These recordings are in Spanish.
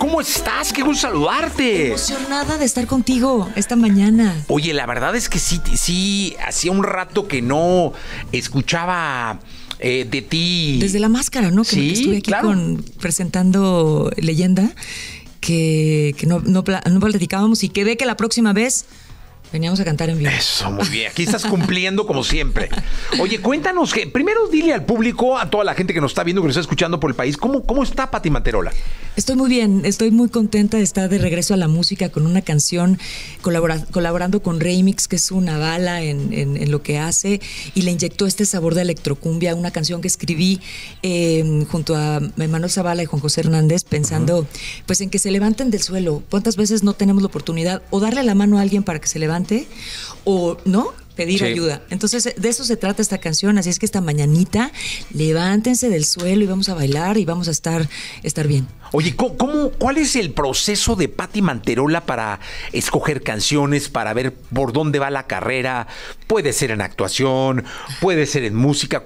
¿Cómo estás? ¡Qué gusto saludarte! Emocionada de estar contigo esta mañana. Oye, la verdad es que sí, hacía un rato que no escuchaba de ti. Desde La Máscara, ¿no? Que estuve aquí claro. presentando Leyenda, que no platicábamos y quedé que la próxima vez veníamos a cantar en vivo. Eso, muy bien. Aquí estás cumpliendo como siempre. Oye, cuéntanos, primero dile al público, a toda la gente que nos está viendo, que nos está escuchando por el país, ¿cómo está Pati Manterola? Estoy muy bien, estoy muy contenta de estar de regreso a la música con una canción, colaborando con Remix, que es una bala en lo que hace, y le inyectó este sabor de electrocumbia, una canción que escribí junto a Manuel Zavala y Juan José Hernández, pensando pues en que se levanten del suelo. ¿Cuántas veces no tenemos la oportunidad o darle la mano a alguien para que se levante o no? Pedir ayuda. Entonces, de eso se trata esta canción. Así es que esta mañanita, levántense del suelo y vamos a bailar y vamos a estar bien. Oye, ¿cuál es el proceso de Pati Manterola para escoger canciones, para ver por dónde va la carrera? Puede ser en actuación, puede ser en música.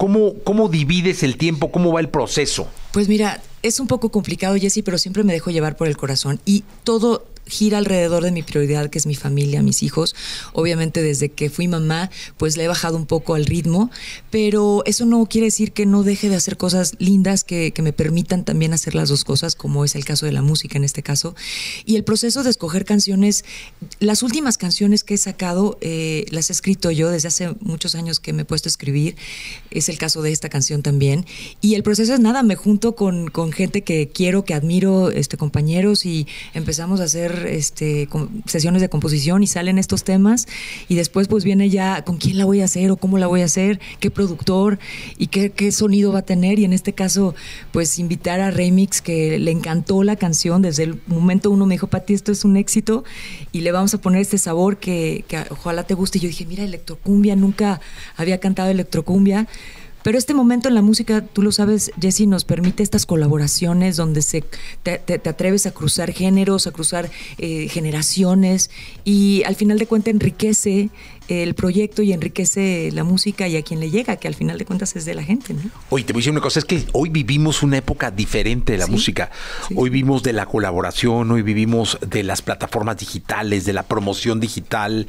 ¿Cómo divides el tiempo? ¿Cómo va el proceso? Pues mira, es un poco complicado, Jessy, pero siempre me dejo llevar por el corazón. Y todo gira alrededor de mi prioridad, que es mi familia, mis hijos. Obviamente desde que fui mamá, pues le he bajado un poco al ritmo, pero eso no quiere decir que no deje de hacer cosas lindas que me permitan también hacer las dos cosas, como es el caso de la música en este caso. Y el proceso de escoger canciones, las últimas canciones que he sacado, las he escrito yo desde hace muchos años que me he puesto a escribir. Es el caso de esta canción también. Y el proceso es nada, me junto con gente que quiero, que admiro, compañeros, y empezamos a hacer sesiones de composición y salen estos temas, y después pues viene ya con quién la voy a hacer o cómo la voy a hacer, qué productor y qué sonido va a tener. Y en este caso pues invitar a Remix, que le encantó la canción desde el momento uno. Me dijo: Pati, esto es un éxito y le vamos a poner este sabor que ojalá te guste. Y yo dije: mira, electrocumbia, nunca había cantado electrocumbia. Pero este momento en la música, tú lo sabes, Jessy, nos permite estas colaboraciones donde te atreves a cruzar géneros, a cruzar generaciones, y al final de cuentas enriquece el proyecto y enriquece la música y a quien le llega, que al final de cuentas es de la gente, ¿no? Oye, te voy a decir una cosa, es que hoy vivimos una época diferente de la música. Sí. Hoy vivimos de la colaboración, hoy vivimos de las plataformas digitales, de la promoción digital.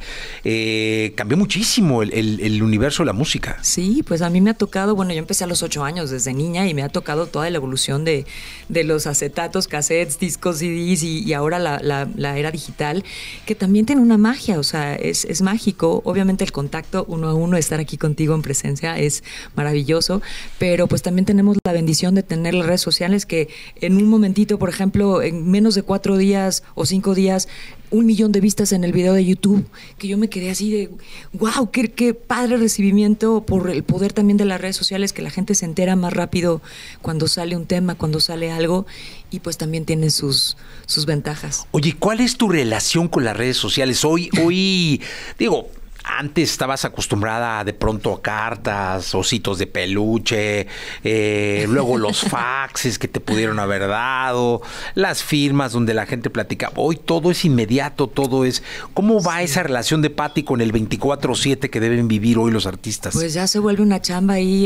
Cambió muchísimo el universo de la música. Sí, pues a mí me ha tocado, bueno, yo empecé a los 8 años desde niña, y me ha tocado toda la evolución de los acetatos, cassettes, discos, CDs y ahora la era digital, que también tiene una magia, o sea, es mágico. Obviamente el contacto uno a uno, estar aquí contigo en presencia es maravilloso, pero pues también tenemos la bendición de tener las redes sociales, que en un momentito, por ejemplo, en menos de 4 días o 5 días, 1 millón de vistas en el video de YouTube, que yo me quedé así de wow, qué padre recibimiento por el poder también de las redes sociales, que la gente se entera más rápido cuando sale un tema, cuando sale algo, y pues también tiene sus ventajas. Oye, ¿cuál es tu relación con las redes sociales? Hoy digo, antes estabas acostumbrada de pronto a cartas, ositos de peluche, luego los faxes que te pudieron haber dado, las firmas donde la gente platicaba. Hoy todo es inmediato, todo es... ¿Cómo va esa relación de Pati con el 24/7 que deben vivir hoy los artistas? Pues ya se vuelve una chamba ahí,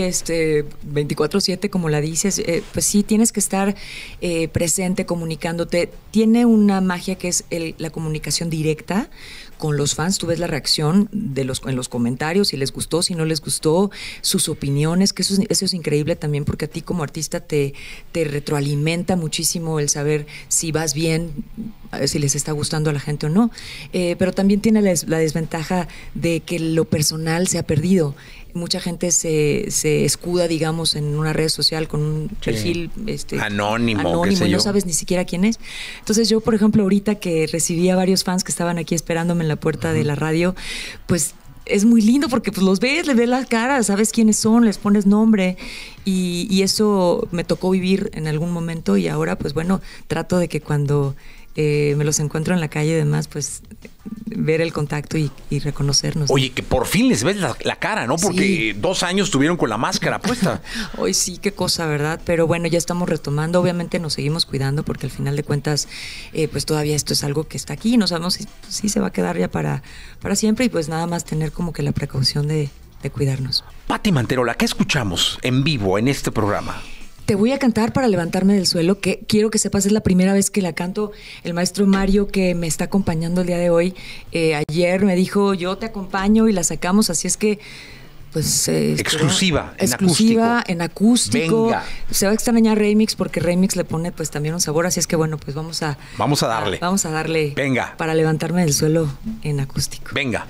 24/7, como la dices. Pues sí, tienes que estar presente, comunicándote. Tiene una magia que es la comunicación directa con los fans. Tú ves la reacción en los comentarios, si les gustó, si no les gustó, sus opiniones, que eso es increíble también, porque a ti como artista te retroalimenta muchísimo el saber si vas bien, si les está gustando a la gente o no. Pero también tiene la desventaja de que lo personal se ha perdido. Mucha gente se escuda, digamos, en una red social con un perfil anónimo, y no sabes ni siquiera quién es. Entonces yo, por ejemplo, ahorita que recibí a varios fans que estaban aquí esperándome en la puerta de la radio, pues es muy lindo porque pues los ves, les ves la cara, sabes quiénes son, les pones nombre, y eso me tocó vivir en algún momento, y ahora pues bueno, trato de que cuando me los encuentro en la calle y demás, pues ver el contacto y reconocernos. Oye, que por fin les ves la cara, ¿no? Porque sí, 2 años estuvieron con la máscara puesta. Hoy sí, qué cosa, ¿verdad? Pero bueno, ya estamos retomando. Obviamente nos seguimos cuidando porque al final de cuentas, pues todavía esto es algo que está aquí y no sabemos si se va a quedar ya para siempre, y pues nada más tener como que la precaución de cuidarnos. Pati Manterola, ¿qué escuchamos en vivo en este programa? Te voy a cantar Para levantarme del suelo, que quiero que sepas, es la primera vez que la canto. El maestro Mario, que me está acompañando el día de hoy, ayer me dijo, yo te acompaño, y la sacamos, así es que pues exclusiva en acústico. Venga. Se va a extrañar Remix, porque Remix le pone pues también un sabor, así es que bueno, pues vamos a darle. Vamos a darle. Venga. Para levantarme del suelo en acústico. Venga.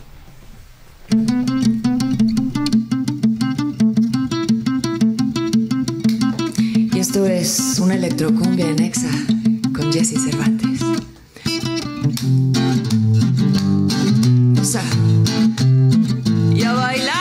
Y esto es una electrocumbia en Exa con Jessy Cervantes. O sea, y a bailar.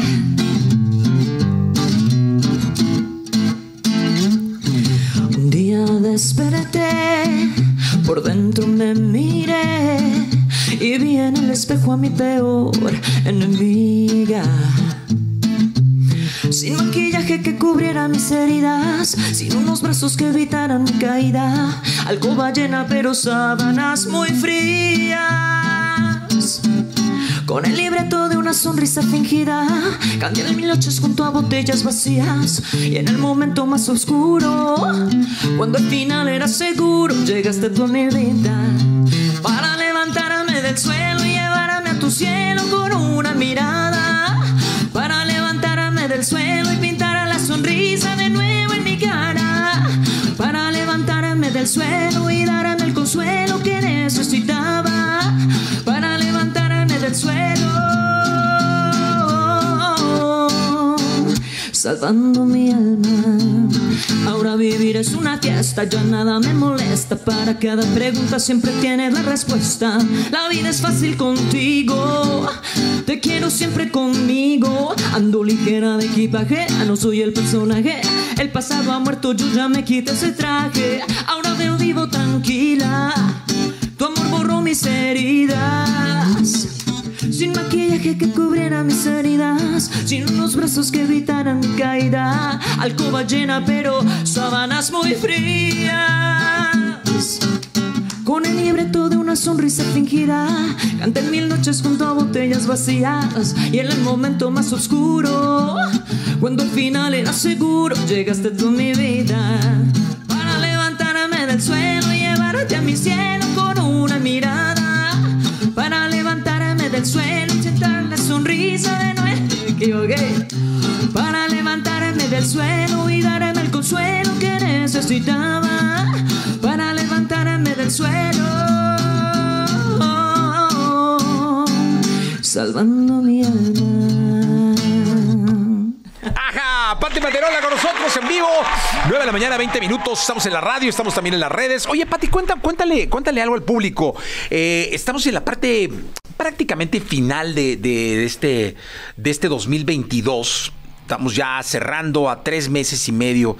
Un día desperté, por dentro me miré y vi en el espejo a mi peor enemiga. Sin maquillaje que cubriera mis heridas, sin unos brazos que evitaran mi caída, alcoba llena pero sábanas muy frías. Con el libreto de una sonrisa fingida, cambié mil noches junto a botellas vacías. Y en el momento más oscuro, cuando al final era seguro, llegaste tú a mi vida para levantarme del suelo y llevarme a tu cielo con una mirada. Para levantarme del suelo y pintar la sonrisa de nuevo en mi cara. Para levantarme del suelo y darme el consuelo que necesitaba. Para levantarme del suelo, salvando mi alma. Ahora vivir es una fiesta, ya nada me molesta. Para cada pregunta siempre tienes la respuesta. La vida es fácil contigo, te quiero siempre conmigo. Ando ligera de equipaje, no soy el personaje. El pasado ha muerto, yo ya me quité ese traje. Ahora veo vivo tranquila, tu amor borró mis heridas. Sin maquillaje que cubriera mis heridas, sin unos brazos que evitaran mi caída, alcoba llena pero sábanas muy frías. Con el libreto de una sonrisa fingida, canté mil noches junto a botellas vacías. Y en el momento más oscuro, cuando al final era seguro, llegaste tú a mi vida para levantarme del suelo y llevarte a mi cielo con una mirada. Para levantarme del suelo y sentar la sonrisa de nuevo. Me equivoqué. Para levantarme del suelo y darme el consuelo que necesitaba. Para levantarme del suelo, salvando mi alma. ¡Ajá! Pati Manterola con nosotros en vivo. 9 de la mañana, 20 minutos. Estamos en la radio, estamos también en las redes. Oye, Pati, cuéntale algo al público. Estamos en la parte prácticamente final de este 2022. Estamos ya cerrando a 3 meses y medio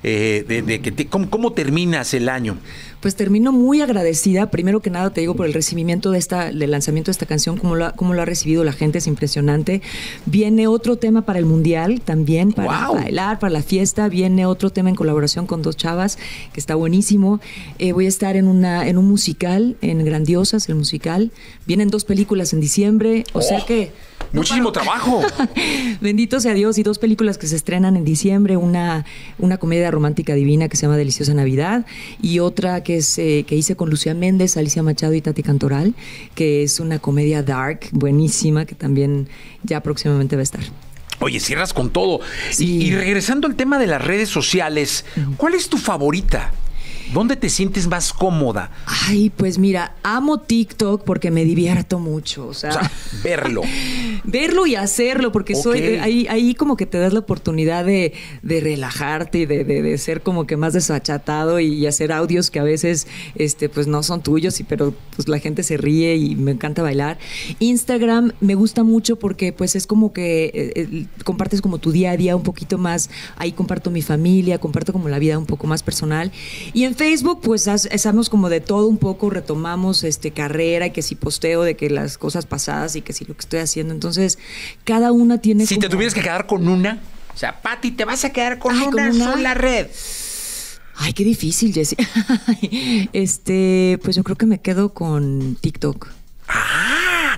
¿cómo terminas el año? Pues termino muy agradecida. Primero que nada te digo por el recibimiento del lanzamiento de esta canción, cómo lo ha recibido la gente, es impresionante. Viene otro tema para el Mundial también, para bailar, para la fiesta. Viene otro tema en colaboración con 2 chavas, que está buenísimo. Voy a estar en un musical, en Grandiosas, el musical. Vienen 2 películas en diciembre, o sea que... Muchísimo trabajo. Bendito sea Dios. Y 2 películas que se estrenan en diciembre. Una comedia romántica divina que se llama Deliciosa Navidad, y otra que hice con Lucía Méndez, Alicia Machado y Tati Cantoral, que es una comedia dark buenísima, que también ya próximamente va a estar. Oye, cierras con todo. Sí. Y regresando al tema de las redes sociales, ¿cuál es tu favorita? ¿Dónde te sientes más cómoda? Ay, pues mira, amo TikTok porque me divierto mucho. O sea verlo. Verlo y hacerlo, porque ahí como que te das la oportunidad de relajarte y de ser como que más desachatado y hacer audios que a veces pues no son tuyos, pero pues la gente se ríe y me encanta bailar. Instagram me gusta mucho porque pues es como que compartes como tu día a día un poquito más. Ahí comparto mi familia, comparto como la vida un poco más personal. Y en Facebook pues hacemos como de todo un poco, retomamos carrera, y que si posteo de que las cosas pasadas y que si lo que estoy haciendo. Entonces cada una tiene Si te tuvieras que quedar con una, o sea, Pati, te vas a quedar con una sola red. Ay, qué difícil, Jessy. Pues yo creo que me quedo con TikTok.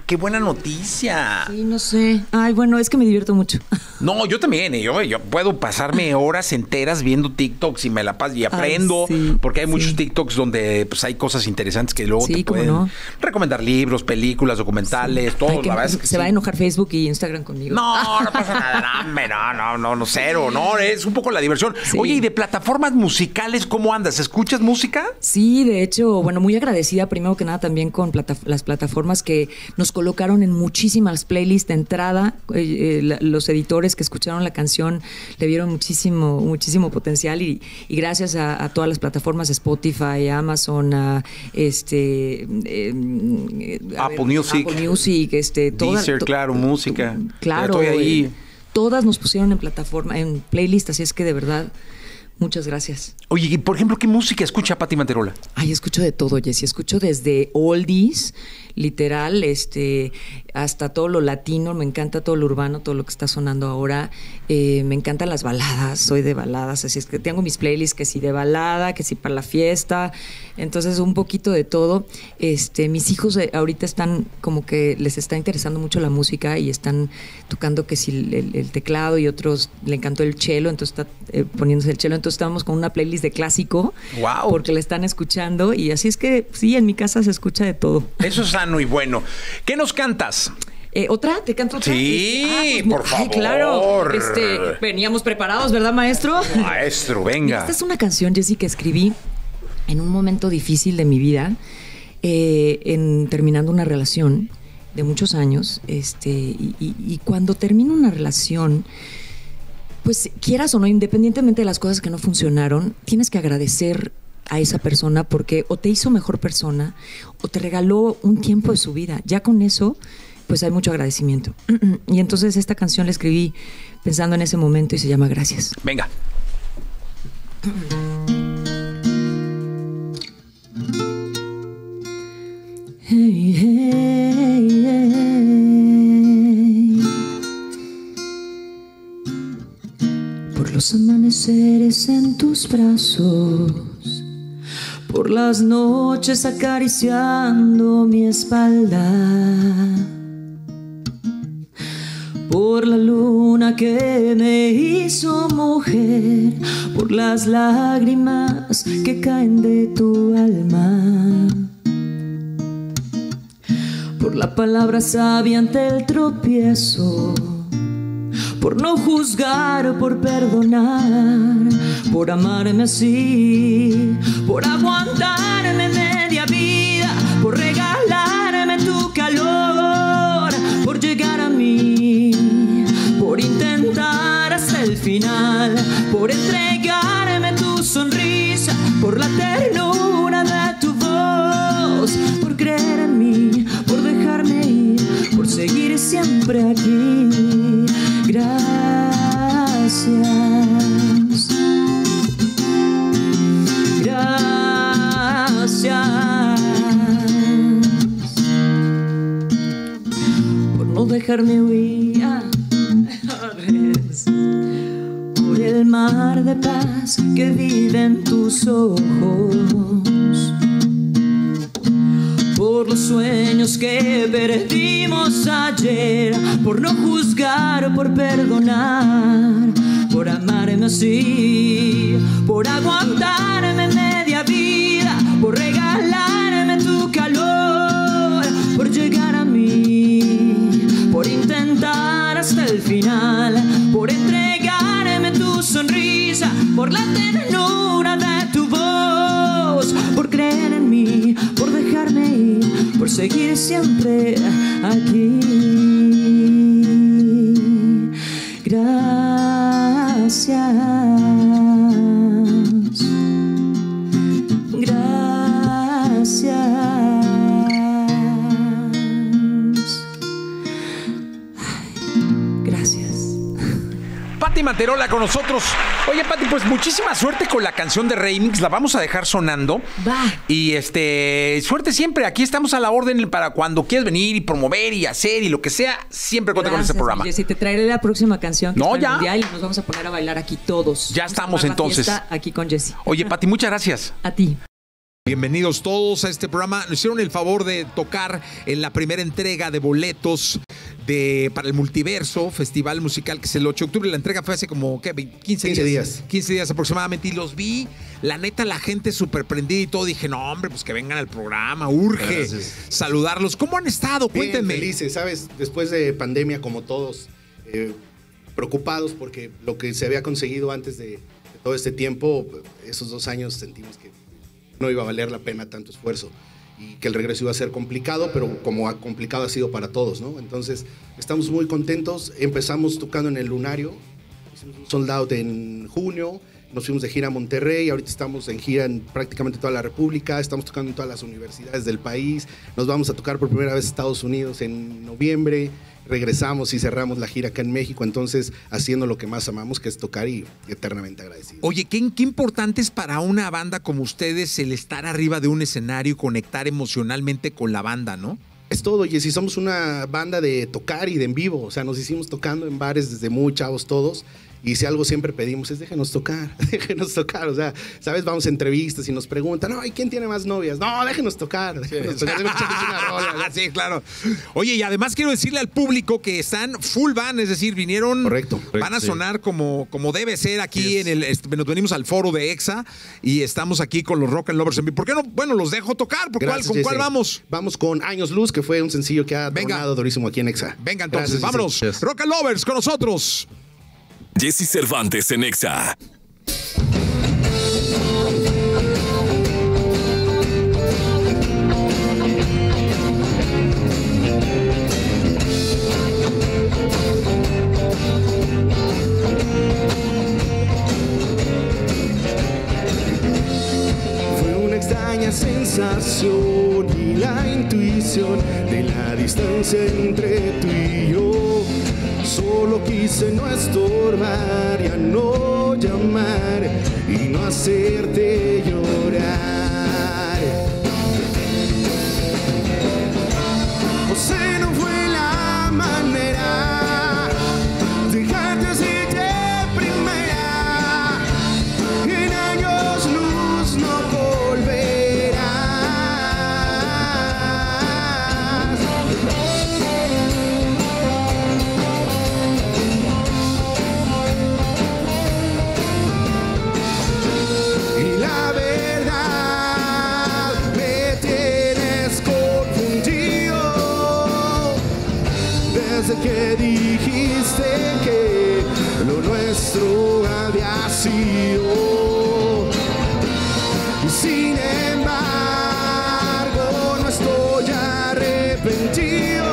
qué buena noticia. Sí, no sé. Ay, bueno, es que me divierto mucho. No, yo también. Yo puedo pasarme horas enteras viendo TikToks y me la paso y aprendo. Ay, sí, porque hay muchos sí. TikToks donde pues hay cosas interesantes que luego Sí, te cómo pueden no. recomendar libros, películas, documentales, todo. Ay, que La verdad es que se va a sí. enojar Facebook y Instagram conmigo. No pasa nada, no, hombre, no, cero, no, es un poco la diversión. Sí. Oye, y de plataformas musicales, ¿cómo andas? ¿Escuchas música? Sí, de hecho, bueno, muy agradecida primero que nada también con las plataformas que nos colocaron en muchísimas playlists de entrada. Los editores que escucharon la canción le vieron muchísimo potencial y gracias a todas las plataformas, Spotify, Amazon, Apple Music, Deezer, claro, música. Claro, Estoy ahí. Todas nos pusieron en playlist, así es que de verdad, muchas gracias. Oye, y por ejemplo, ¿qué música escucha Pati Manterola? Ay, escucho de todo, Jessy. Escucho desde oldies, literal, hasta todo lo latino. Me encanta todo lo urbano, todo lo que está sonando ahora. Me encantan las baladas, soy de baladas, así es que tengo mis playlists que sí de balada, que sí para la fiesta. Entonces, un poquito de todo. Mis hijos ahorita están como que les está interesando mucho la música y están tocando que sí el teclado y otros le encantó el cello, entonces está poniéndose el cello. Entonces estábamos con una playlist de clásico. Wow. Porque le están escuchando y así es que sí, en mi casa se escucha de todo. Eso es sano y bueno. ¿Qué nos cantas? ¿Otra? ¿Te canto otra? Sí, pues, por favor. Claro. Veníamos preparados, ¿verdad, maestro? Maestro, venga. Esta es una canción, Jessy, que escribí en un momento difícil de mi vida, terminando una relación de muchos años. Y cuando termino una relación, pues quieras o no, independientemente de las cosas que no funcionaron, tienes que agradecer a esa persona porque o te hizo mejor persona o te regaló un tiempo de su vida. Ya con eso, pues hay mucho agradecimiento. Y entonces esta canción la escribí pensando en ese momento y se llama Gracias. Venga. Hey, hey, hey. Por los amaneceres en tus brazos, por las noches acariciando mi espalda, por la luna que me hizo mujer, por las lágrimas que caen de tu alma, por la palabra sabia ante el tropiezo, por no juzgar, por perdonar, por amarme así, por aguantarme media vida, por regalarme tu calor, por llegar a mí, por intentar hasta el final, por entregarme tu sonrisa, por la ternura de tu voz, por creer en mí, por dejarme ir, por seguir siempre aquí. Gracias. Gracias por no dejarme huir, por el mar de paz que vive en tus ojos, por los sueños que perdimos ayer, por no juzgar, por perdonar, por amarme así, por aguantarme media vida, por regalarme tu calor, por llegar a mí, por intentar hasta el final, por entregarme tu sonrisa, por la ternura de tu voz, por creer en mí, por dejarme ir, por seguir siempre aquí. Gracias. Gracias. Gracias. Pati Manterola con nosotros. Oye, Pati, pues muchísima suerte con la canción de Remix. La vamos a dejar sonando. Va. Y suerte siempre. Aquí estamos a la orden para cuando quieras venir y promover y hacer y lo que sea. Siempre cuenta con este programa. Si te traeré la próxima canción que No, es para ya. el mundial y nos vamos a poner a bailar aquí todos. Ya Vamos a estamos armar la entonces. fiesta aquí con Jessy. Oye, Pati, muchas gracias. A ti. Bienvenidos todos a este programa. Nos hicieron el favor de tocar en la primera entrega de boletos para el Multiverso, festival musical, que es el 8 de octubre. La entrega fue hace como, ¿qué? 15 días. 15 días aproximadamente. Y los vi, la neta, la gente súper prendida y todo. Dije, no, hombre, pues que vengan al programa, urge saludarlos. ¿Cómo han estado? Cuéntenme. Bien, felices, ¿sabes? Después de pandemia, como todos, preocupados porque lo que se había conseguido antes de todo este tiempo, esos 2 años sentimos que no iba a valer la pena tanto esfuerzo y que el regreso iba a ser complicado, pero como complicado ha sido para todos, ¿no? Entonces, estamos muy contentos. Empezamos tocando en el Lunario, hicimos un sold out en junio, nos fuimos de gira a Monterrey, ahorita estamos en gira en prácticamente toda la República, estamos tocando en todas las universidades del país, nos vamos a tocar por primera vez en Estados Unidos en noviembre, regresamos y cerramos la gira acá en México, entonces haciendo lo que más amamos, que es tocar, y eternamente agradecido. Oye, qué importante es para una banda como ustedes el estar arriba de un escenario y conectar emocionalmente con la banda, ¿no? Es todo, y si somos una banda de tocar y de en vivo, o sea, nos hicimos tocando en bares desde muy chavos todos, y si algo siempre pedimos es déjenos tocar, o sea, ¿sabes? Vamos a entrevistas y nos preguntan, no, ¿y quién tiene más novias? No, déjenos tocar, déjenos tocar, una rola, ¿no? Sí, claro. Oye, y además quiero decirle al público que están full band, es decir, vinieron, correcto, van a sonar como debe ser aquí nos venimos al foro de EXA y estamos aquí con los Rock and Lovers en vivo. ¿Por qué no? Bueno, los dejo tocar, ¿con cuál vamos? Vamos con Años Luz, que fue un sencillo que ha tornado durísimo aquí en EXA. Venga, entonces, gracias, vámonos. Yes. Rock and Lovers con nosotros. Jesse Cervantes en EXA. Fue una extraña sensación y la intuición de la distancia entre tú y yo. Solo quise no estorbar, ya no llamar y no hacerte llorar. O sea, no fue la manera de dejarte así de primera. En años luz no volverás. Y la verdad me tienes confundido desde que dijiste que lo nuestro había sido. Y sin embargo no estoy arrepentido,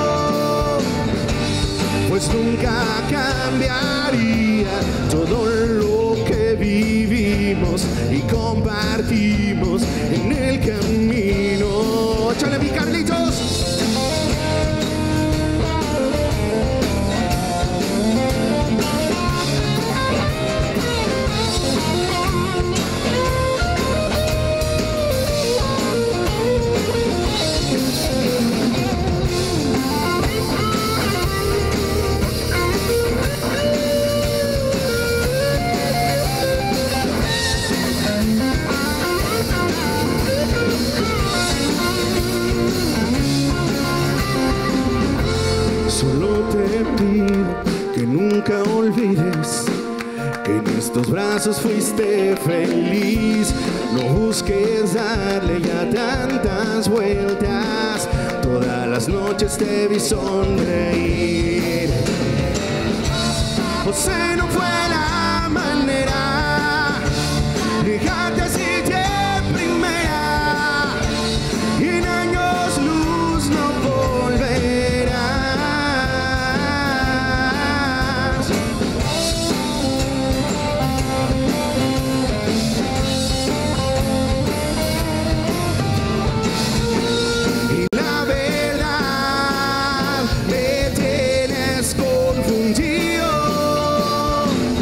pues nunca cambiaría todo lo que vivimos y compartimos en el camino. ¡Échale, mi Carlitos! Solo te pido que nunca olvides que en estos brazos fuiste feliz. No busques darle ya tantas vueltas, todas las noches te vi sonreír. O sea, no fue la manera de dejarte así de primera. Y en años luz no volverás. Y la verdad me tienes confundido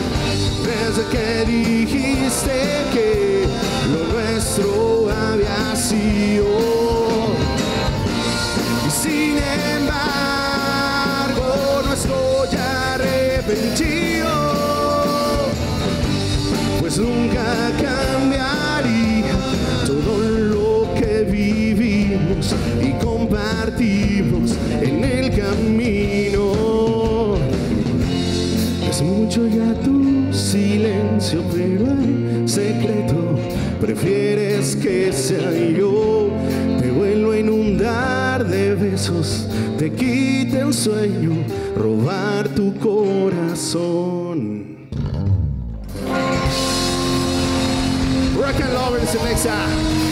besos, te quite el sueño, robar tu corazón. Rock and Lovers en Nexa.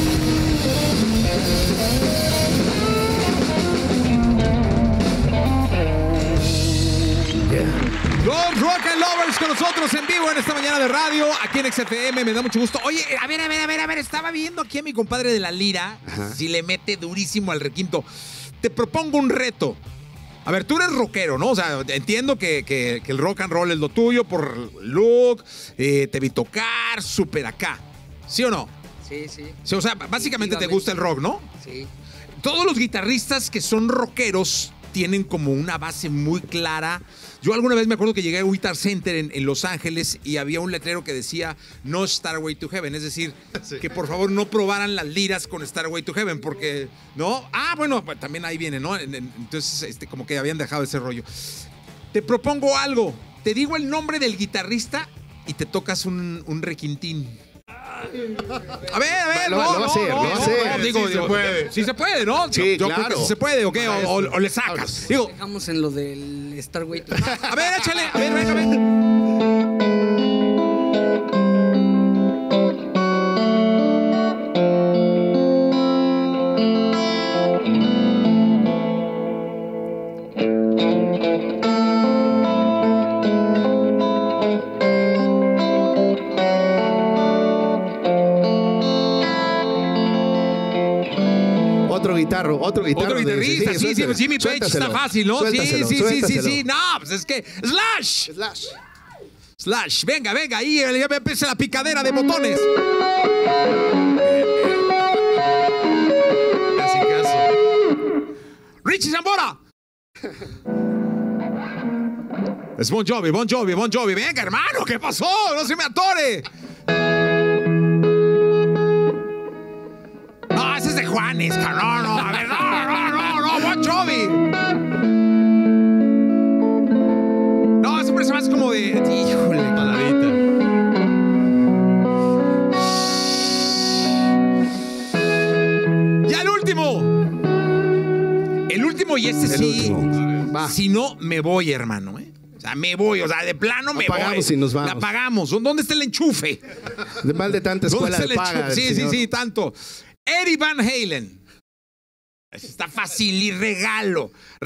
Los Rock and Lovers con nosotros en vivo en esta mañana de radio, aquí en XFM, me da mucho gusto. Oye, a ver, estaba viendo aquí a mi compadre de la lira, si le mete durísimo al requinto. Te propongo un reto. A ver, tú eres rockero, ¿no? O sea, entiendo que el rock and roll es lo tuyo por look, te vi tocar, súper acá. ¿Sí o no? Sí, sí. Sí, o sea, básicamente te gusta el rock, ¿no? Sí. Todos los guitarristas que son rockeros tienen como una base muy clara. Yo alguna vez me acuerdo que llegué a Guitar Center en Los Ángeles y había un letrero que decía no Starway to Heaven, es decir, que por favor no probaran las liras con Starway to Heaven porque, ¿no? Ah, bueno, también ahí viene, ¿no? Entonces, como que habían dejado ese rollo. Te propongo algo, te digo el nombre del guitarrista y te tocas un requintín. A ver, lo va a hacer. Digo, se puede. Sí se puede, ¿no? Sí, yo claro. creo que sí se puede, ¿o qué? O le sacas. Digo, Dejamos en lo del Starway. a ver, échale. A ver, venga. Otro guitarrista, sí, Jimmy Page está fácil, ¿no? Sí. No, pues es que. Slash, venga, ahí ya me empieza la picadera de botones. Casi. Richie Zambora. Es Bon Jovi. Venga, hermano, ¿qué pasó? No se me atore. No, ese es de Juanes, cabrón. No, a ver, no, Bon Jovi. No, ese parece más como de. Híjole, paladita. Ya el último. Y este sí. Si no, me voy, hermano, ¿eh? O sea, me voy, de plano me voy. Apagamos y nos vamos. La apagamos. ¿Dónde está el enchufe? De mal de tanta escuela de paga. Sí, tanto. Eddie Van Halen. Está fácil y regalo.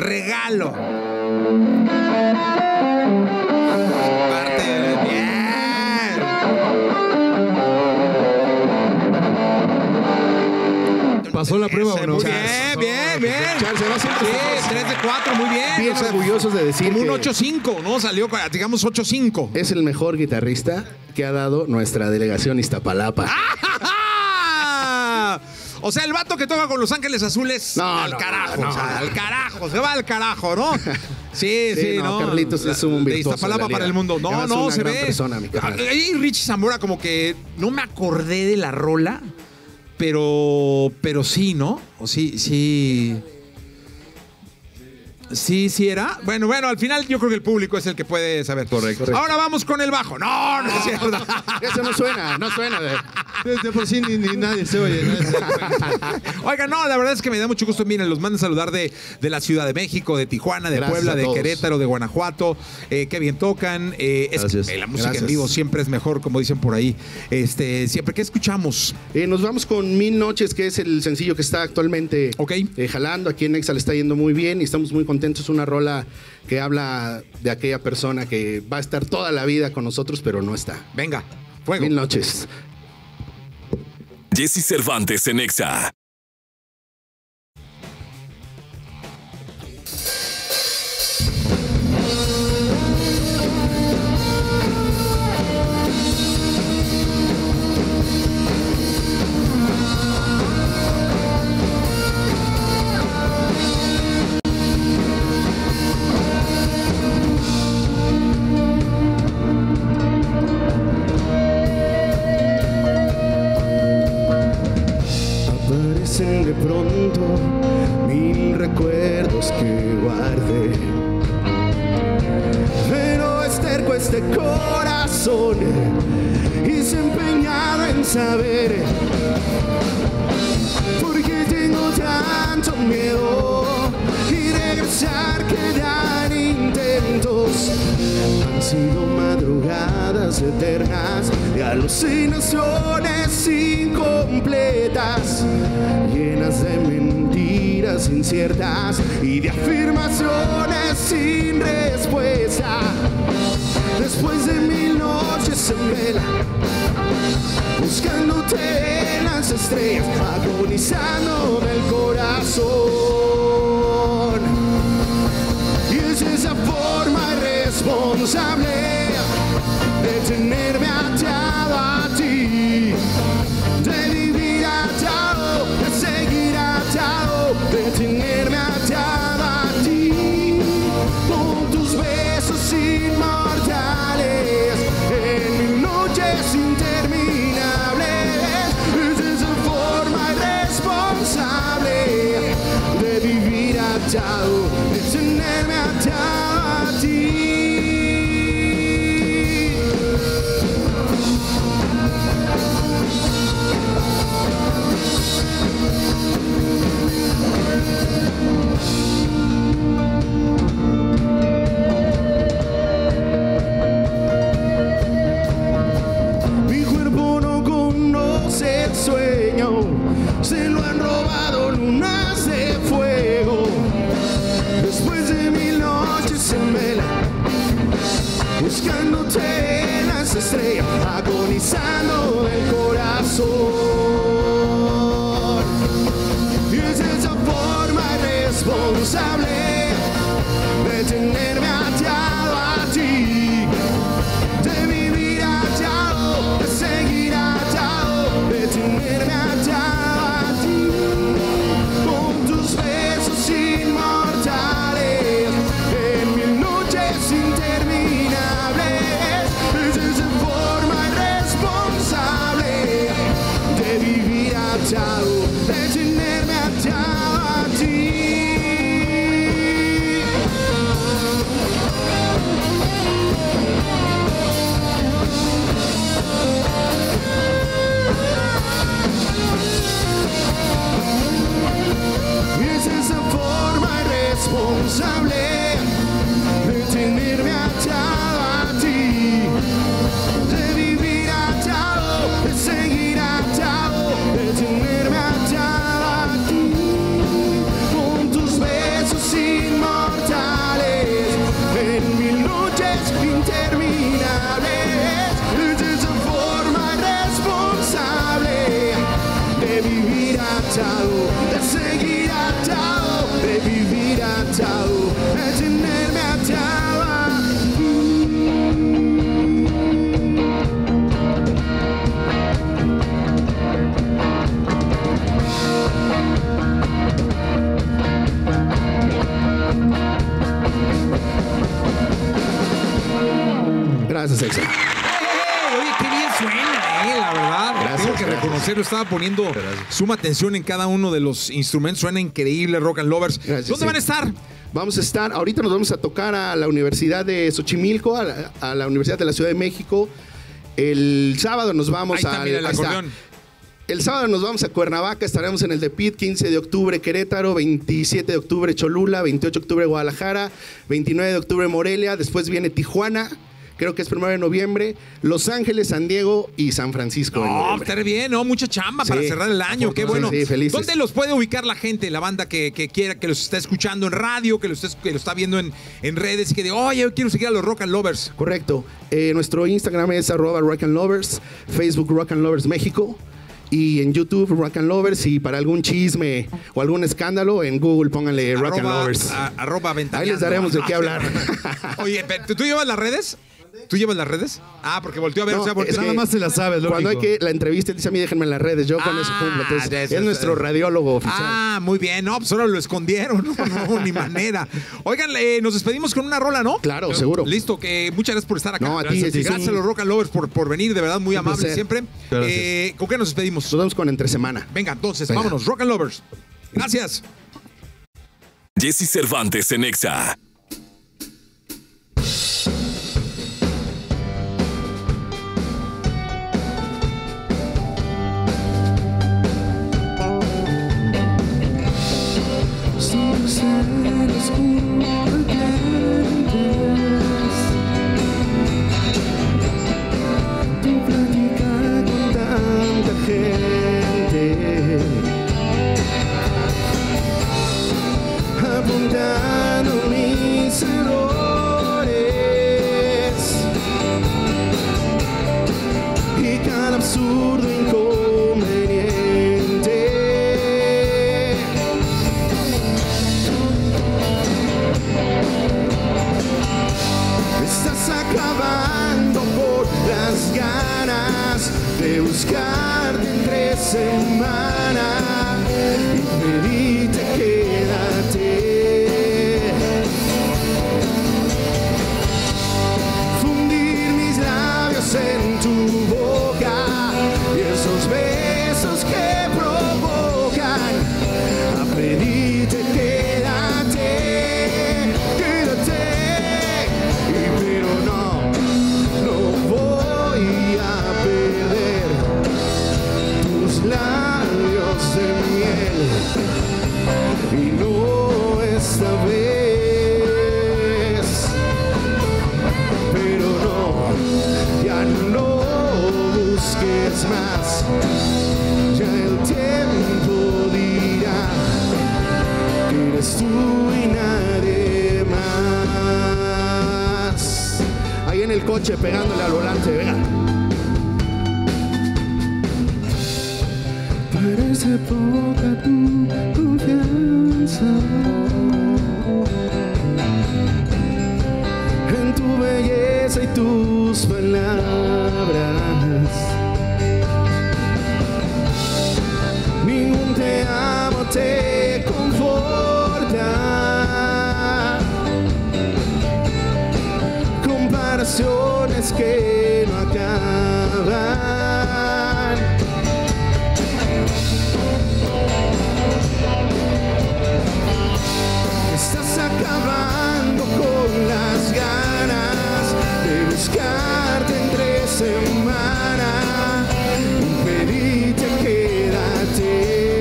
Parte bien. ¿Pasó la prueba o no? Muy bien. Charles, se va haciendo Sí, 3 de 4, muy bien. bien orgullosos de decir como un que 8-5, ¿no? Salió, digamos, 8-5. es el mejor guitarrista que ha dado nuestra delegación Iztapalapa. O sea, el vato que toca con Los Ángeles Azules, al carajo, se va al carajo, ¿no? Sí, ¿no? Carlitos es un de virtuoso Iztapalapa para el mundo. No, se ve. Ahí Richie Zambora como que no me acordé de la rola, pero sí, ¿no? O sí era. Bueno, al final yo creo que el público es el que puede saber. Correcto. Ahora vamos con el bajo. No es cierto. Eso no suena. De por sí ni nadie se oye. Oiga, no, la verdad es que me da mucho gusto. Miren, los mando a saludar de la Ciudad de México, de Tijuana, de Gracias Puebla, a de todos. Querétaro, de Guanajuato. Qué bien tocan. Gracias. La música Gracias. en vivo siempre es mejor, como dicen por ahí. Siempre. ¿Qué escuchamos? Nos vamos con 1000 Noches, que es el sencillo que está actualmente Ok. jalando. Aquí en Exa le está yendo muy bien y estamos muy contentos. Es una rola que habla de aquella persona que va a estar toda la vida con nosotros, pero no está. Venga, fuego. 1000 Noches. Jesse Cervantes en Exa. Aparecen de pronto 1000 recuerdos que guardé, pero es terco este corazón y se empeñado en saber por qué tengo tanto miedo sido madrugadas eternas de alucinaciones incompletas, llenas de mentiras inciertas y de afirmaciones sin respuesta. Después de 1000 noches en vela, buscándote en las estrellas, agonizando del corazón. Y es esa forma irresponsable de tenerme atado a ti, de vivir atado, de seguir atado, de tenerme atado a ti, con tus besos inmortales en 1000 noches interminables. Es esa forma irresponsable de vivir atado, de tenerme atado a ti. Mi cuerpo no conoce el sueño, se lo han robado lunas de fuego. Después de 1000 noches en vela, buscándote en las estrellas, agonizando del corazón. Y es esa forma irresponsable de tenerme atado a ti, de vivir atado, de seguir atado, de tenerme atado a ti, con tus besos inmortales en 1000 noches interminables. Es esa forma irresponsable de vivir atado, de tenerme atado a ti. Y es esa forma irresponsable de tenerme atado a ti, de vivir atado, de seguir atado, de tenerme atado a ti, con tus besos inmortales en 1000 noches interminables. Es esa forma irresponsable de vivir atado, de seguir atado, de vivir atado, de tenerme atado a ti. Gracias, Exa. Oye, qué bien suena, la verdad. Gracias, Tengo que gracias. reconocerlo. Estaba poniendo suma atención en cada uno de los instrumentos. Suena increíble, Rock and Lovers. Gracias, ¿Dónde sí. van a estar? Vamos a estar, ahorita nos vamos a tocar a la Universidad de Xochimilco, a la Universidad de la Ciudad de México. El sábado nos vamos Ahí está, mira el ahí está. acordeón. El sábado nos vamos a Cuernavaca, estaremos en el The Pit, 15 de octubre Querétaro, 27 de octubre Cholula, 28 de octubre Guadalajara, 29 de octubre Morelia, después viene Tijuana, creo que es 1 de noviembre, Los Ángeles, San Diego y San Francisco. en No, noviembre. estaré bien, ¿no? Mucha chamba para Sí, cerrar el año, qué bueno. sí, felices. ¿Dónde los puede ubicar la gente, la banda que quiera, que los está escuchando en radio, que lo está viendo en redes y que diga, oye, yo quiero seguir a los Rock and Lovers? Correcto. Nuestro Instagram es @Rock&Lovers, Facebook Rock and Lovers México y en YouTube Rock and Lovers, y para algún chisme o algún escándalo en Google pónganle Rock and Lovers. Arroba Ventaneando. Ahí les daremos de qué hablar. Oye, pero, ¿tú llevas las redes? ¿Tú llevas las redes? Ah, porque volteó a ver. No, o sea, porque es Nada que más se la sabes, lógico. Cuando hay que la entrevista, él dice a mí, déjenme en las redes, yo con eso cumplo. Entonces, ya, es nuestro radiólogo oficial. Ah, muy bien. No, pues ahora lo escondieron. No, ni manera. Oigan, nos despedimos con una rola, ¿no? Claro, seguro. Listo, que muchas gracias por estar acá. No, a ti, gracias, sí. a los Rock and Lovers por venir, de verdad, muy Un amables placer. siempre. Gracias. ¿Con qué nos despedimos? Nos vemos con Entre Semana. Venga, entonces, Venga. vámonos, Rock and Lovers. Gracias. Jesse Cervantes en Exa. y no esta vez. Pero no, ya no busques más, ya el tiempo dirá que eres tú y nadie más. Ahí en el coche pegándole al volante, venga. Parece poca tu confianza en tu belleza y tus palabras. Ningún te amo te conforta. Comparaciones que no acaban. Estás acabando con las ganas de buscarte entre semana y pedirte quédate.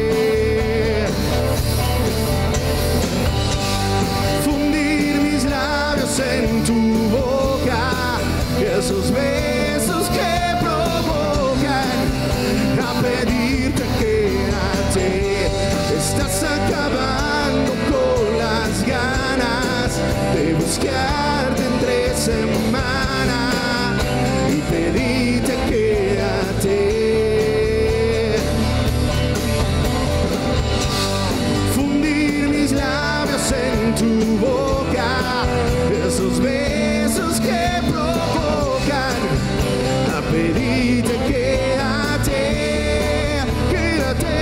Fundir mis labios en tu boca, esos besos que provocan a pedirte quédate. Estás acabando con las ganas de buscarte entre semana y pedirte quédate. Fundir mis labios en tu boca, esos besos que provocan a pedirte quédate, quédate.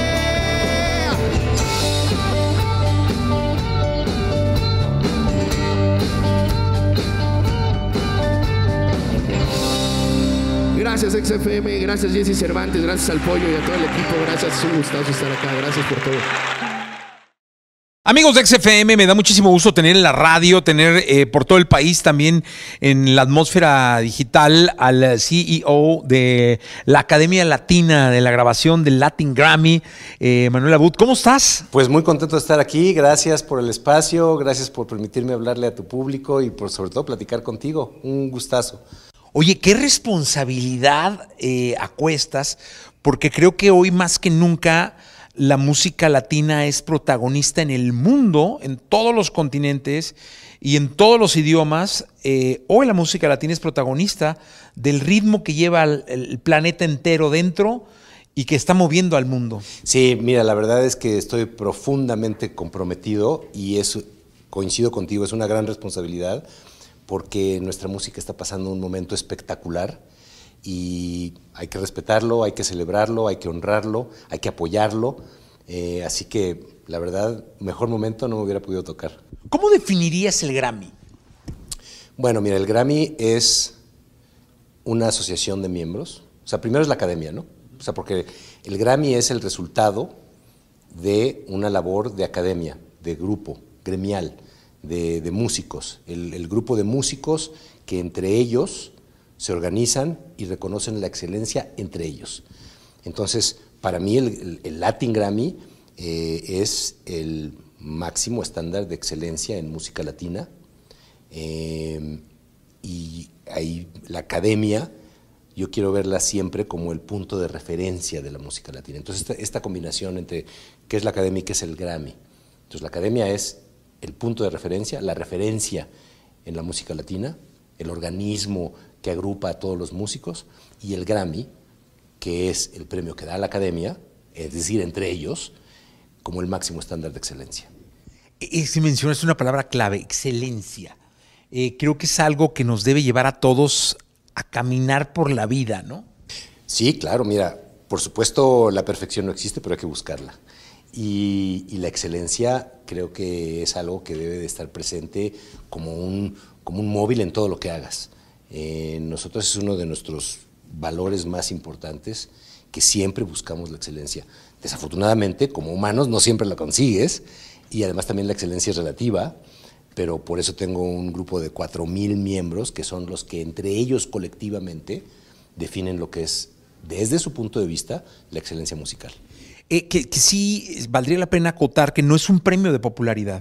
Gracias XFM, gracias Jesse Cervantes, gracias al Pollo y a todo el equipo, gracias, es un gustazo estar acá, gracias por todo. Amigos de XFM, me da muchísimo gusto tener en la radio, tener por todo el país también en la atmósfera digital al CEO de la Academia Latina de la Grabación del Latin Grammy, Manuel Abud. ¿Cómo estás? Pues muy contento de estar aquí, gracias por el espacio, gracias por permitirme hablarle a tu público y por sobre todo platicar contigo, un gustazo. Oye, qué responsabilidad acuestas, porque creo que hoy más que nunca la música latina es protagonista en el mundo, en todos los continentes y en todos los idiomas. Hoy la música latina es protagonista del ritmo que lleva el planeta entero dentro y que está moviendo al mundo. Sí, mira, la verdad es que estoy profundamente comprometido y coincido contigo, es una gran responsabilidad porque nuestra música está pasando un momento espectacular y hay que respetarlo, hay que celebrarlo, hay que honrarlo, hay que apoyarlo. Así que, la verdad, mejor momento no me hubiera podido tocar. ¿Cómo definirías el Grammy? Bueno, mira, el Grammy es una asociación de miembros. O sea, primero es la academia, ¿no? O sea, porque el Grammy es el resultado de una labor de academia, de grupo, gremial, de músicos. El grupo de músicos que entre ellos se organizan y reconocen la excelencia entre ellos. Entonces, para mí el Latin Grammy es el máximo estándar de excelencia en música latina y ahí la academia yo quiero verla siempre como el punto de referencia de la música latina. Entonces, esta combinación entre qué es la academia y qué es el Grammy. Entonces, la academia es el punto de referencia, la referencia en la música latina, el organismo que agrupa a todos los músicos, y el Grammy, que es el premio que da la academia, es decir, entre ellos, como el máximo estándar de excelencia. Si mencionas una palabra clave, excelencia. Creo que es algo que nos debe llevar a todos a caminar por la vida, ¿no? Sí, claro, mira, por supuesto la perfección no existe, pero hay que buscarla. Y la excelencia creo que es algo que debe de estar presente como un móvil en todo lo que hagas. Nosotros es uno de nuestros valores más importantes, que siempre buscamos la excelencia. Desafortunadamente, como humanos, no siempre la consigues, y además también la excelencia es relativa, pero por eso tengo un grupo de 4,000 miembros, que son los que entre ellos colectivamente definen lo que es, desde su punto de vista, la excelencia musical. Que sí valdría la pena acotar que no es un premio de popularidad.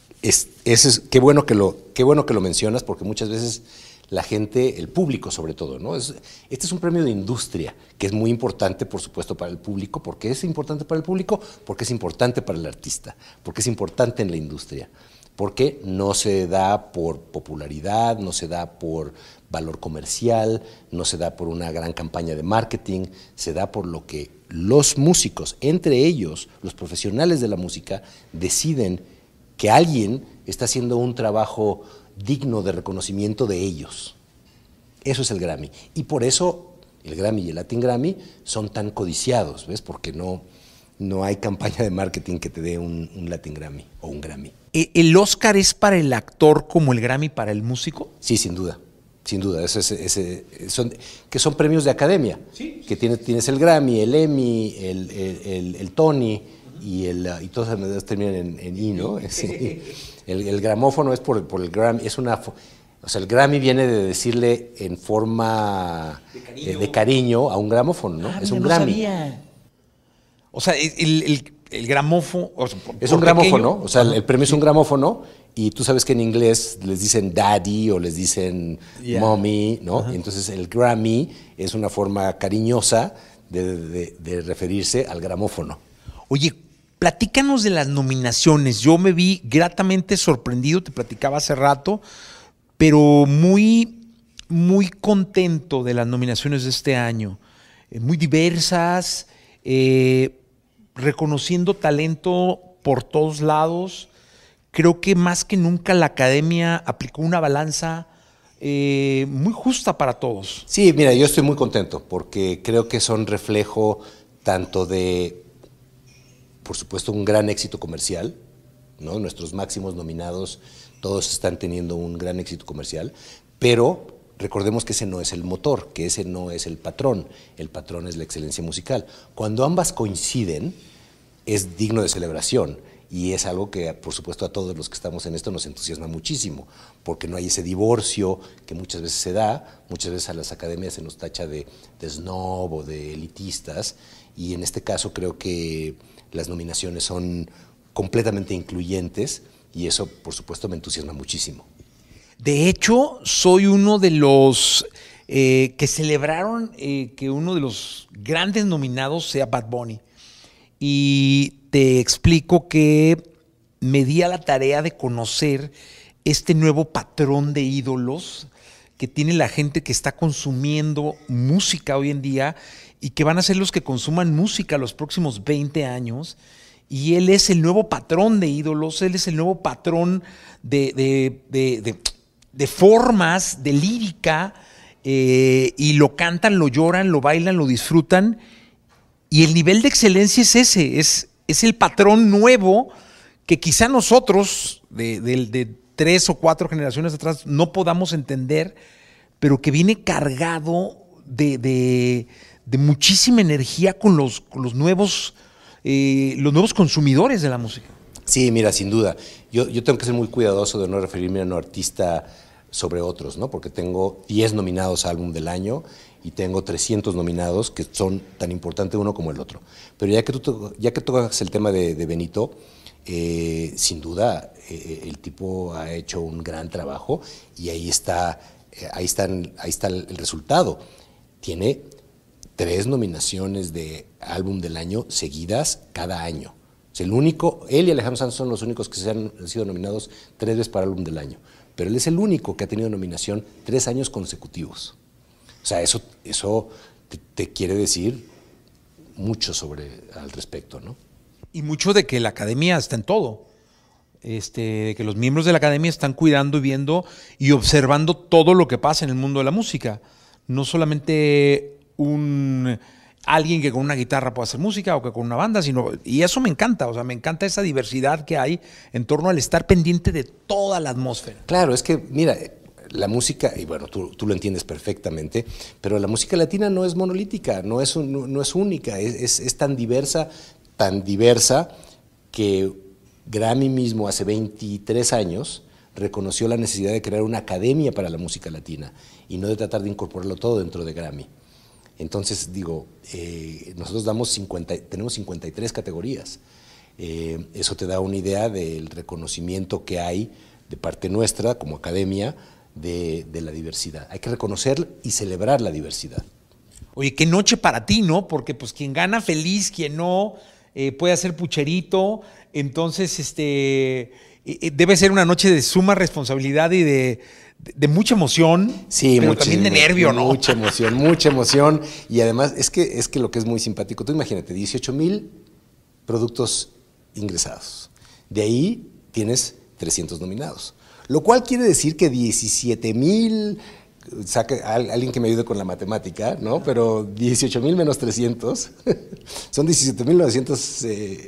Qué bueno que lo mencionas, porque muchas veces la gente, el público sobre todo, ¿no? Este es un premio de industria, que es muy importante, por supuesto, para el público. ¿Por qué es importante para el público? Porque es importante para el artista, porque es importante en la industria, porque no se da por popularidad, no se da por valor comercial, no se da por una gran campaña de marketing, se da por lo que los músicos, entre ellos los profesionales de la música, deciden que alguien está haciendo un trabajo digno de reconocimiento de ellos. Eso es el Grammy. Y por eso el Grammy y el Latin Grammy son tan codiciados, ¿ves? Porque no hay campaña de marketing que te dé un Latin Grammy o un Grammy. ¿El Oscar es para el actor como el Grammy para el músico? Sí, sin duda. Sin duda. Son premios de academia. Sí. Que tienes el Grammy, el Emmy, el Tony y todas las medallas terminan en I, ¿no? Sí. El gramófono es por el Grammy, o sea, el Grammy viene de decirle en forma de cariño a un gramófono, ¿no? Es un Grammy. Sabía. O sea, el gramófono... Es un gramófono, o sea, el premio es un gramófono, y tú sabes que en inglés les dicen daddy o les dicen mommy, ¿no? Y entonces el Grammy es una forma cariñosa de referirse al gramófono. Oye, platícanos de las nominaciones. Yo me vi gratamente sorprendido, te platicaba hace rato, pero muy, muy contento de las nominaciones de este año. Muy diversas, reconociendo talento por todos lados. Creo que más que nunca la Academia aplicó una balanza muy justa para todos. Sí, mira, yo estoy muy contento porque creo que son reflejo tanto de, por supuesto, un gran éxito comercial, ¿no? Nuestros máximos nominados, todos están teniendo un gran éxito comercial, pero recordemos que ese no es el motor, que ese no es el patrón es la excelencia musical. Cuando ambas coinciden, es digno de celebración y es algo que, por supuesto, a todos los que estamos en esto nos entusiasma muchísimo, porque no hay ese divorcio que muchas veces se da, muchas veces a las academias se nos tacha de snob o de elitistas, y en este caso creo que las nominaciones son completamente incluyentes y eso, por supuesto, me entusiasma muchísimo. De hecho, soy uno de los que celebraron que uno de los grandes nominados sea Bad Bunny. Y te explico que me di a la tarea de conocer este nuevo patrón de ídolos que tiene la gente que está consumiendo música hoy en día y que van a ser los que consuman música los próximos 20 años. Y él es el nuevo patrón de ídolos, él es el nuevo patrón de formas, de lírica, y lo cantan, lo lloran, lo bailan, lo disfrutan. Y el nivel de excelencia es ese, es el patrón nuevo que quizá nosotros, de 3 o 4 generaciones atrás, no podamos entender, pero que viene cargado de muchísima energía con los nuevos consumidores de la música. Sí, mira, sin duda. Yo tengo que ser muy cuidadoso de no referirme a un artista sobre otros, ¿no? Porque tengo 10 nominados a Álbum del Año y tengo 300 nominados que son tan importantes uno como el otro. Pero ya que tocas el tema de Benito, sin duda el tipo ha hecho un gran trabajo y ahí está el resultado. Tiene 3 nominaciones de Álbum del Año seguidas cada año. O sea, él y Alejandro Sanz son los únicos que han sido nominados 3 veces para Álbum del Año. Pero él es el único que ha tenido nominación 3 años consecutivos. O sea, eso te quiere decir mucho al respecto, ¿no? Y mucho de que la academia está en todo. Que los miembros de la academia están cuidando y viendo y observando todo lo que pasa en el mundo de la música. No solamente alguien que con una guitarra puede hacer música o que con una banda, y eso me encanta, o sea, me encanta esa diversidad que hay en torno al estar pendiente de toda la atmósfera. Claro, es que, mira, la música, y bueno, tú lo entiendes perfectamente, pero la música latina no es monolítica, no es única, es tan diversa que Grammy mismo hace 23 años reconoció la necesidad de crear una academia para la música latina y no de tratar de incorporarlo todo dentro de Grammy. Entonces, digo, nosotros tenemos 53 categorías. Eso te da una idea del reconocimiento que hay de parte nuestra, como academia, de la diversidad. Hay que reconocer y celebrar la diversidad. Oye, qué noche para ti, ¿no? Porque pues quien gana feliz, quien no, puede hacer pucherito. Entonces, debe ser una noche de suma responsabilidad y de mucha emoción, sí, pero también de nervio, ¿no? Mucha emoción. Y además, es que lo que es muy simpático, tú imagínate, 18,000 productos ingresados. De ahí tienes 300 nominados. Lo cual quiere decir que 17,000, alguien que me ayude con la matemática, ¿no? Pero 18,000 menos 300 son 17,900,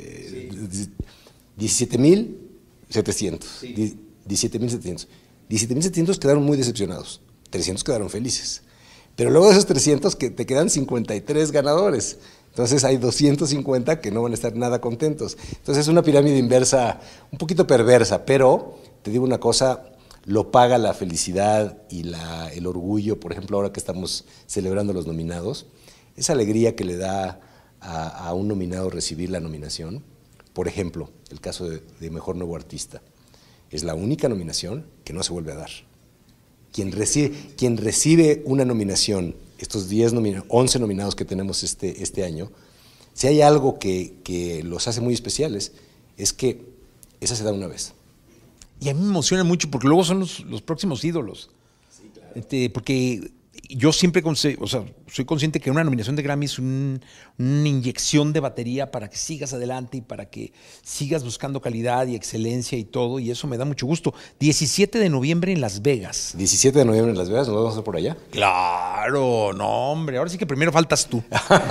17,700. Sí. 17,700. 17,700 quedaron muy decepcionados, 300 quedaron felices. Pero luego de esos 300 que te quedan 53 ganadores. Entonces hay 250 que no van a estar nada contentos. Entonces es una pirámide inversa un poquito perversa, pero te digo una cosa, lo paga la felicidad y el orgullo, por ejemplo, ahora que estamos celebrando los nominados, esa alegría que le da a un nominado recibir la nominación. Por ejemplo, el caso de Mejor Nuevo Artista. Es la única nominación que no se vuelve a dar. Quien recibe una nominación, estos 11 nominados que tenemos este año, si hay algo que los hace muy especiales, es que esa se da una vez. Y a mí me emociona mucho porque luego son los próximos ídolos. Sí, claro. Porque yo siempre soy consciente que una nominación de Grammy es una inyección de batería para que sigas adelante y para que sigas buscando calidad y excelencia y todo, y eso me da mucho gusto. 17 de noviembre en Las Vegas. 17 de noviembre en Las Vegas, ¿nos vamos a hacer por allá? Claro, no, hombre, ahora sí que primero faltas tú.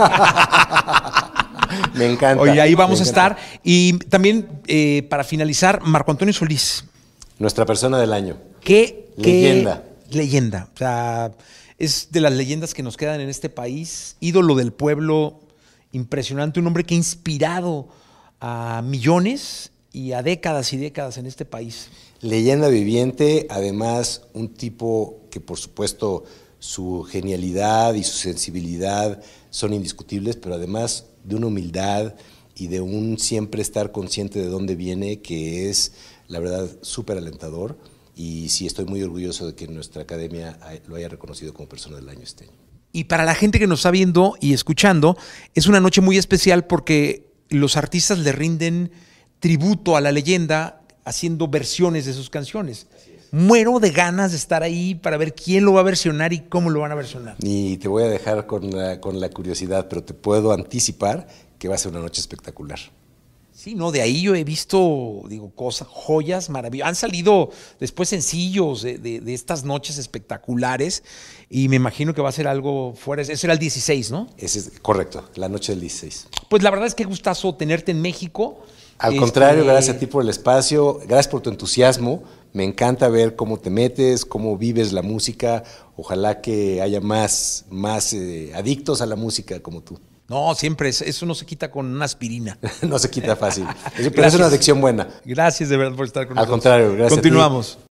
Me encanta. Oye, ahí vamos a estar. Y también, para finalizar, Marco Antonio Solís. Nuestra persona del año. ¿Qué leyenda? Leyenda. O sea, es de las leyendas que nos quedan en este país. Ídolo del pueblo, impresionante. Un hombre que ha inspirado a millones y a décadas y décadas en este país. Leyenda viviente, además un tipo que por supuesto su genialidad y su sensibilidad son indiscutibles, pero además de una humildad y de un siempre estar consciente de dónde viene, que es, la verdad, súper alentador. Y sí, estoy muy orgulloso de que nuestra academia lo haya reconocido como persona del año este año. Y para la gente que nos está viendo y escuchando, es una noche muy especial porque los artistas le rinden tributo a la leyenda haciendo versiones de sus canciones. Muero de ganas de estar ahí para ver quién lo va a versionar y cómo lo van a versionar. Y te voy a dejar con la curiosidad, pero te puedo anticipar que va a ser una noche espectacular. Sí, no, de ahí yo he visto, cosas, joyas maravillosas. Han salido después sencillos de estas noches espectaculares y me imagino que va a ser algo fuera. Ese era el 16, ¿no? Ese es correcto, la noche del 16. Pues la verdad es que gustazo tenerte en México. Al contrario, gracias a ti por el espacio, gracias por tu entusiasmo. Me encanta ver cómo te metes, cómo vives la música. Ojalá que haya más adictos a la música como tú. No, siempre, eso no se quita con una aspirina. No se quita fácil. Pero es una adicción buena. Gracias de verdad por estar con nosotros. Al contrario, gracias. Continuamos.